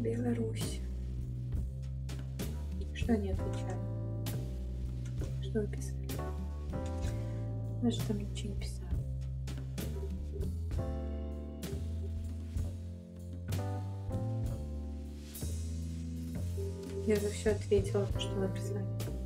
Беларусь. Что не отвечаю? Что вы писали? Даже там ничего не писала. Я за все ответила, что вы писали.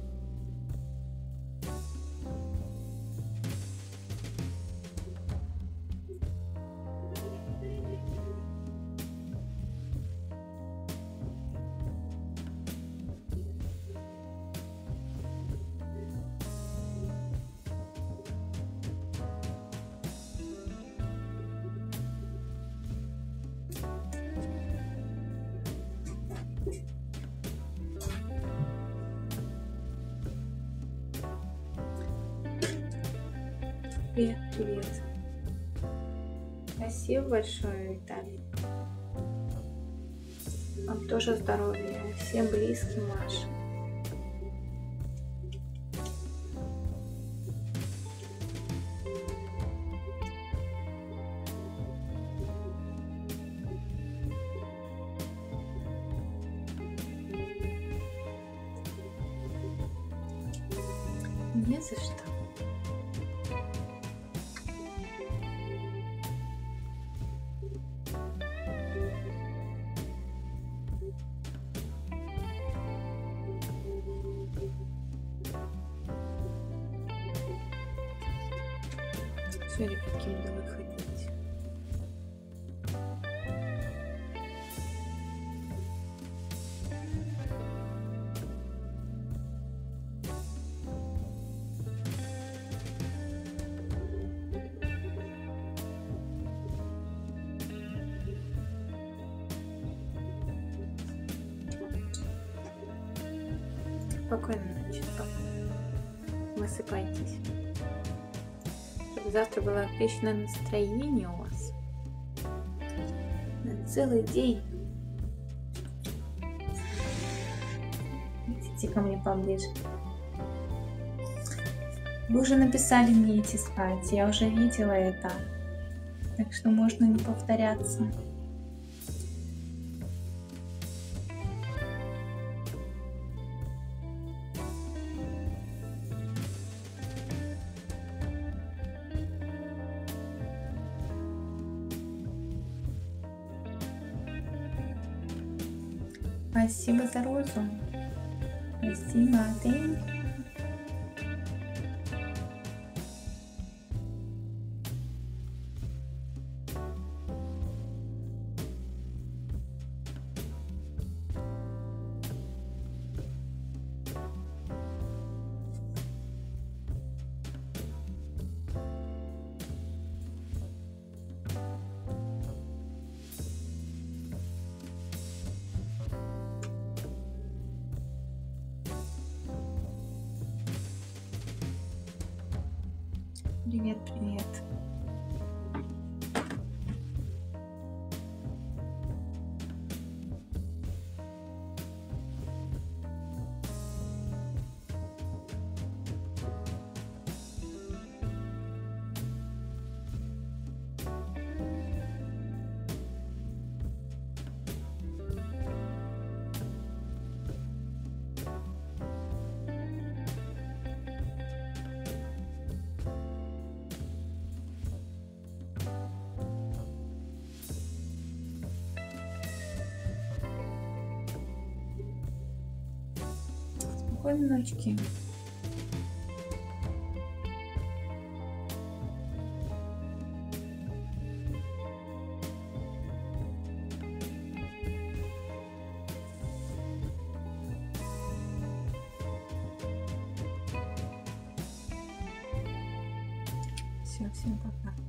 Привет, привет. Спасибо большое, Виталий. Вам тоже здоровья. Всем близким вашим. Не за что. Все, ребятки, надо выходить. Спокойной ночи. Высыпайтесь. Чтобы завтра было отличное настроение у вас. На целый день. Идите ко мне поближе. Вы уже написали мне идти спать. Я уже видела это. Так что можно не повторяться. Спасибо за розу. Спасибо. Thank you. Привет, привет. Спокойной ночки. Все, всем пока.